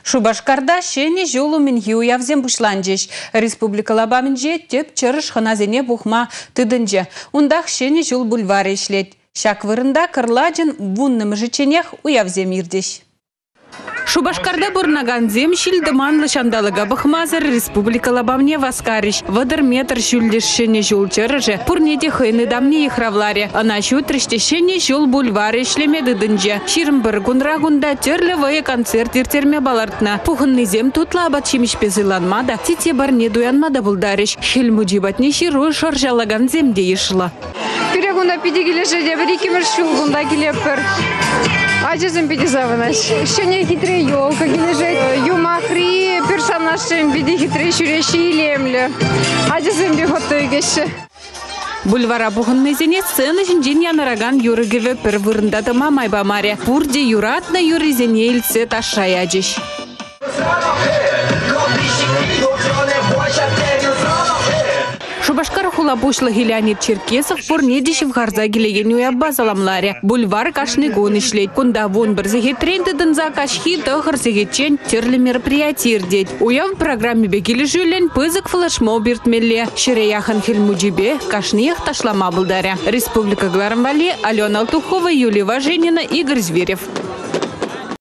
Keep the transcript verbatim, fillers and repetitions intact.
Шубашкарда шене жолу мен юявзем бушланжеш. Республика лабаминже теп чырыш ханазене бухма тыдынже. Ундах шене жол бульвар ишлет. Шаквырында кырладжын вунным жиченех уявзем ирдеш. Шубашкарда бурнаган зем шилді манлы шандалыга бахмазыр республика лабамне васкариш. Вадыр метр шүлдешшене жол чырыжы. Пурнеде хыйны дамне ихравларе. Ана шутриштешене жол бульвары ишлемеді дынже. Ширымбір гунрагунда терлі вайы концерт иртерме балартна. Пухынны зем тутла абат шемешпе зыланмада. Тите барне дуянмада булдариш. Хелмуджибатне ширу шаржалаган земде ешла. Перегунда пидегележе де бір екемір шулгунда келеппір. Ачызым пидезавынаш. Шене хитре елка кележет. Юмахри персонажым биде хитре шүреші илемлі. Ачызым де хотой кеші. Бульвара бухыннезене сцена жинжен янараган юрыгеве пір вырындадыма майбамаре. Пурде юратна юрызене илсе ташаячыш. Шубашкар хулабушлы Леонид Черкесов пурнедишев гарза гилеген уябба заламларе. Бульвар кашны гон ишлет. Кунда вон бір зеге тренді за кашхи тахыр зегечен терлі мероприятий ирдет. Уяв в программе бегили жүлен пызык флешмоб биртмелле. Ширеяхан хельмуджибе кашныех ташлама булдаря. Республика Гларамвали, Алена Алтухова, Юлия Важенина, Игорь Зверев.